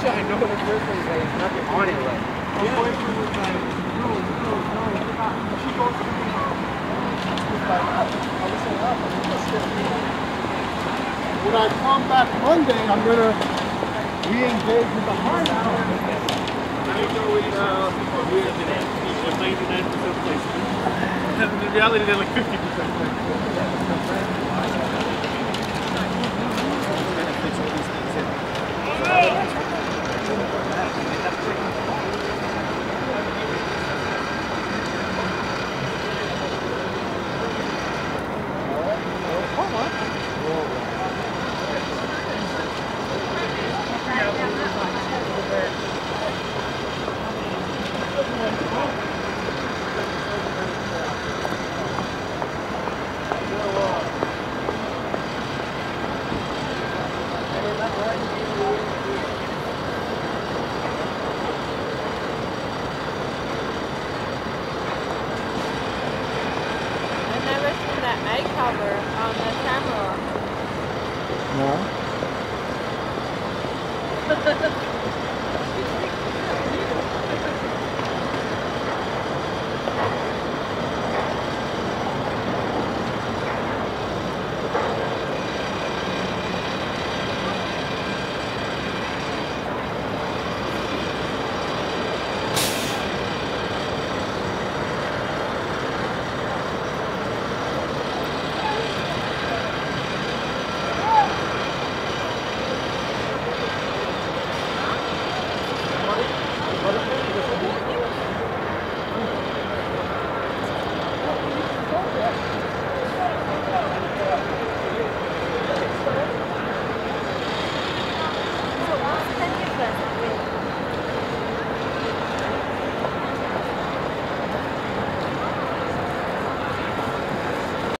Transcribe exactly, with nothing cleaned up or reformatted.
Actually, I know in the first place there's nothing on it. Like, my boyfriend was like, no, no, no, she goes to me. When I come back Monday, I'm gonna re-engage with the hard out. I know we uh, we're ninety-nine percent placement. In reality, they're like fifty percent placement. Eye cover on the camera. No.